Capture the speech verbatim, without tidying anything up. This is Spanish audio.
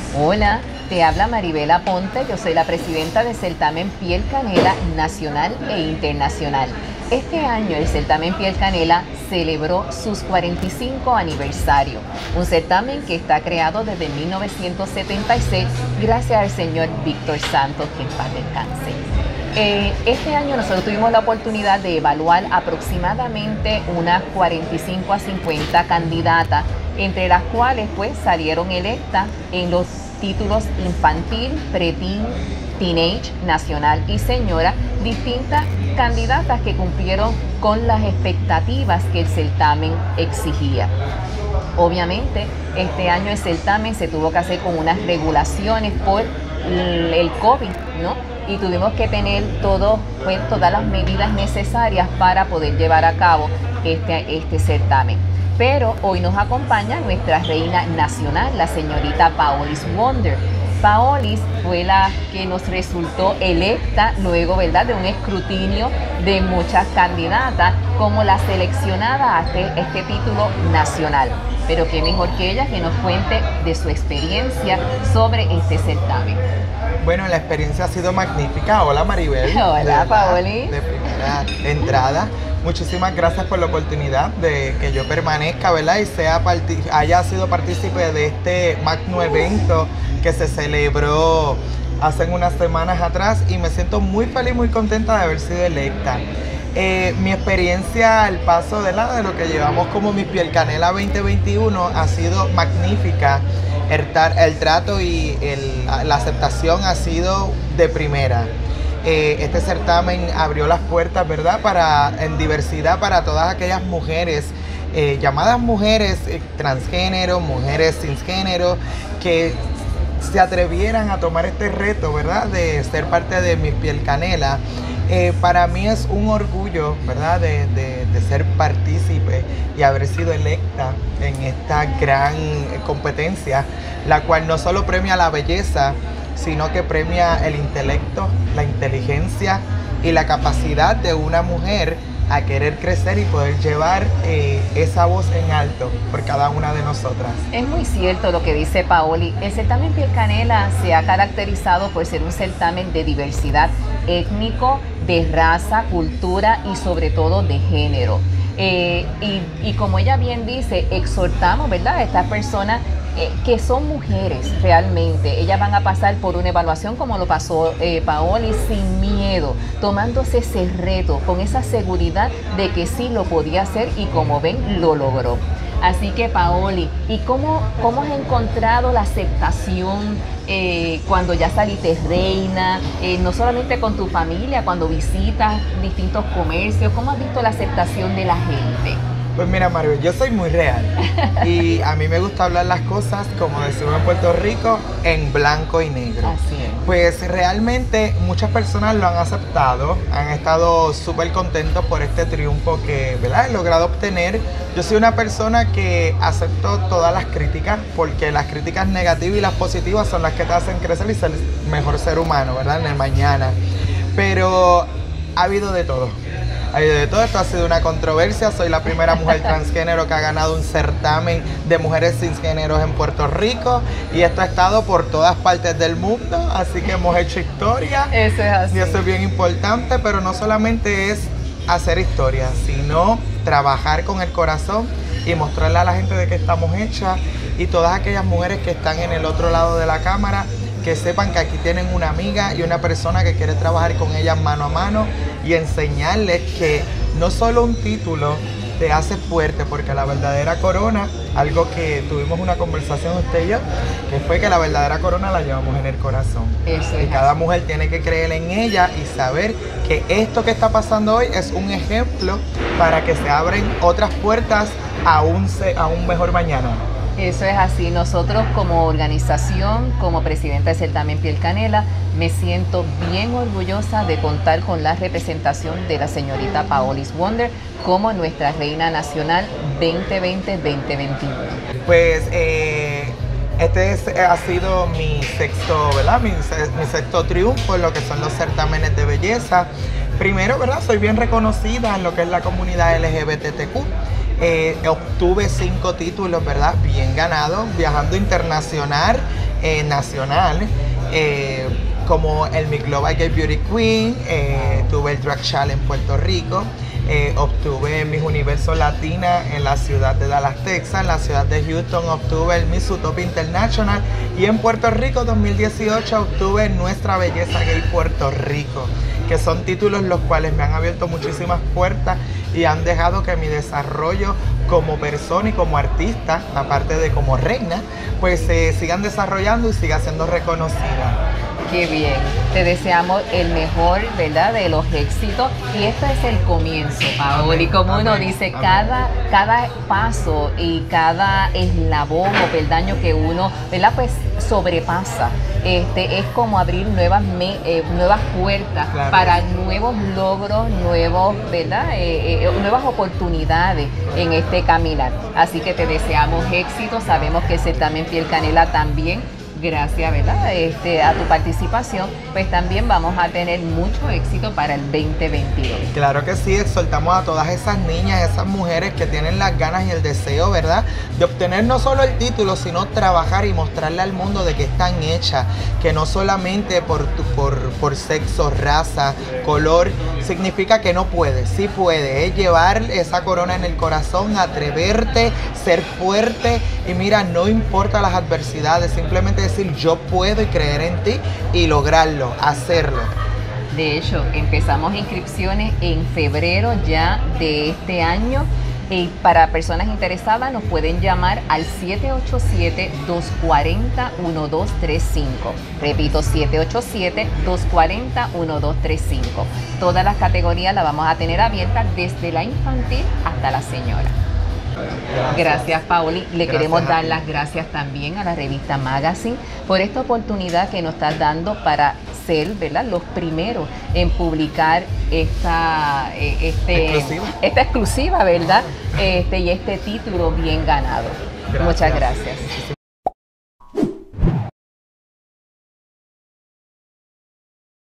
Hola, te habla Maribela Ponte, yo soy la presidenta del certamen Piel Canela nacional e internacional. Este año el certamen Piel Canela celebró sus cuarenta y cinco aniversario, un certamen que está creado desde mil novecientos setenta y seis gracias al señor Víctor Santos, que en paz descanse. Eh, este año nosotros tuvimos la oportunidad de evaluar aproximadamente unas cuarenta y cinco a cincuenta candidatas, entre las cuales pues salieron electas en los títulos infantil, preteen, teenage, nacional y señora, distintas candidatas que cumplieron con las expectativas que el certamen exigía. Obviamente, este año el certamen se tuvo que hacer con unas regulaciones por el COVID, ¿no? Y tuvimos que tener todo, pues, todas las medidas necesarias para poder llevar a cabo este, este certamen. Pero hoy nos acompaña nuestra reina nacional, la señorita Paolis Wonder. Paolis fue la que nos resultó electa luego, ¿verdad?, de un escrutinio de muchas candidatas como la seleccionada a este, este título nacional. Pero qué mejor que ella que nos cuente de su experiencia sobre este certamen. Bueno, la experiencia ha sido magnífica. Hola, Maribel. Hola, Paolis. De primera entrada. Muchísimas gracias por la oportunidad de que yo permanezca, ¿verdad? Y sea haya sido partícipe de este magno evento que se celebró hace unas semanas atrás, y me siento muy feliz, muy contenta de haber sido electa. Eh, mi experiencia al paso de, la, de lo que llevamos como mi Piel Canela veinte veintiuno ha sido magnífica. El, el trato y el, la aceptación ha sido de primera. Eh, este certamen abrió las puertas, ¿verdad?, para, en diversidad para todas aquellas mujeres, eh, llamadas mujeres eh, transgénero, mujeres cisgénero, que se atrevieran a tomar este reto, ¿verdad?, de ser parte de mi Piel Canela. Eh, para mí es un orgullo, ¿verdad?, de, de, de ser partícipe y haber sido electa en esta gran competencia, la cual no solo premia la belleza, sino que premia el intelecto, la inteligencia y la capacidad de una mujer a querer crecer y poder llevar eh, esa voz en alto por cada una de nosotras. Es muy cierto lo que dice Paoli. El certamen Piel Canela se ha caracterizado por ser un certamen de diversidad étnico, de raza, cultura y sobre todo de género. Eh, y, y como ella bien dice, exhortamos, ¿verdad?, a estas personas eh, que son mujeres realmente. Ellas van a pasar por una evaluación como lo pasó eh, Paoli, sin miedo, tomándose ese reto, con esa seguridad de que sí lo podía hacer, y como ven, lo logró. Así que, Paoli, ¿y cómo, cómo has encontrado la aceptación eh, cuando ya saliste reina? Eh, no solamente con tu familia, cuando visitas distintos comercios, ¿cómo has visto la aceptación de la gente? Pues mira, Maribel, yo soy muy real y a mí me gusta hablar las cosas, como decimos en Puerto Rico, en blanco y negro. Así es. Pues realmente muchas personas lo han aceptado, han estado súper contentos por este triunfo que, ¿verdad?, he logrado obtener. Yo soy una persona que acepto todas las críticas, porque las críticas negativas y las positivas son las que te hacen crecer y ser mejor ser humano, ¿verdad?, en el mañana. Pero ha habido de todo. De todo esto ha sido una controversia. Soy la primera mujer transgénero que ha ganado un certamen de mujeres cisgéneros en Puerto Rico, y esto ha estado por todas partes del mundo, así que hemos hecho historia. Eso es así. Y eso es bien importante, pero no solamente es hacer historia, sino trabajar con el corazón y mostrarle a la gente de qué estamos hechas, y todas aquellas mujeres que están en el otro lado de la cámara, que sepan que aquí tienen una amiga y una persona que quiere trabajar con ellas mano a mano y enseñarles que no solo un título te hace fuerte, porque la verdadera corona, algo que tuvimos una conversación usted y yo, que fue que la verdadera corona la llevamos en el corazón. Eso es. Y cada mujer tiene que creer en ella y saber que esto que está pasando hoy es un ejemplo para que se abren otras puertas a un, a un mejor mañana. Eso es así. Nosotros como organización, como presidenta del certamen Piel Canela, me siento bien orgullosa de contar con la representación de la señorita Paolis Wonder como nuestra reina nacional veinte veinte veinte veintiuno. Pues eh, este es, ha sido mi sexto, ¿verdad? Mi, mi sexto triunfo en lo que son los certámenes de belleza. Primero, ¿verdad?, soy bien reconocida en lo que es la comunidad L G B T Q. Eh, obtuve cinco títulos, ¿verdad?, bien ganados, viajando internacional eh, nacional, eh, como el Miss Global Gay Beauty Queen, eh, tuve el Drag Challenge en Puerto Rico, eh, obtuve Miss Universo Latina en la ciudad de Dallas, Texas, en la ciudad de Houston obtuve el Miss Utopia International y en Puerto Rico dos mil dieciocho obtuve Nuestra Belleza Gay Puerto Rico, que son títulos los cuales me han abierto muchísimas puertas y han dejado que mi desarrollo como persona y como artista, aparte de como reina, pues se eh, sigan desarrollando y siga siendo reconocida. Qué bien, te deseamos el mejor, ¿verdad?, de los éxitos, y este es el comienzo, Paoli. Como uno dice, cada, cada paso y cada eslabón o peldaño que uno, ¿verdad?, pues sobrepasa, este, es como abrir nuevas, me, eh, nuevas puertas, claro, para nuevos logros, nuevos, ¿verdad?, eh, eh, nuevas oportunidades en este caminar. Así que te deseamos éxito, sabemos que el certamen Piel Canela también, gracias, ¿verdad?, este, a tu participación, pues también vamos a tener mucho éxito para el veinte veintidós. Claro que sí, exhortamos a todas esas niñas, esas mujeres que tienen las ganas y el deseo, ¿verdad?, de obtener no solo el título, sino trabajar y mostrarle al mundo de que están hechas, que no solamente por, por, por sexo, raza, color, significa que no puedes, sí puedes, es llevar esa corona en el corazón, atreverte, ser fuerte y mira, no importa las adversidades, simplemente decir yo puedo y creer en ti y lograrlo, hacerlo. De hecho, empezamos inscripciones en febrero ya de este año y para personas interesadas nos pueden llamar al siete ocho siete, dos cuatro cero, uno dos tres cinco. Repito, siete ocho siete, dos cuatro cero, uno dos tres cinco. Todas las categorías las vamos a tener abiertas desde la infantil hasta la señora. Gracias, gracias Paoli. Le gracias queremos dar las gracias también a la revista Magazine por esta oportunidad que nos está dando para ser, ¿verdad?, los primeros en publicar esta, este, exclusiva. esta exclusiva, ¿verdad? Este, y este título bien ganado. Gracias. Muchas gracias.